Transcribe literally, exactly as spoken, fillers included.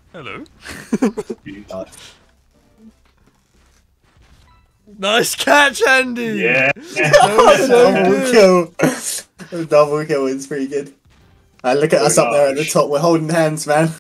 Hello. Uh, Nice catch, Andy. Yeah. That was so double good. kill. Double kill is pretty good. Uh, look at us up there at the top. We're holding hands, man.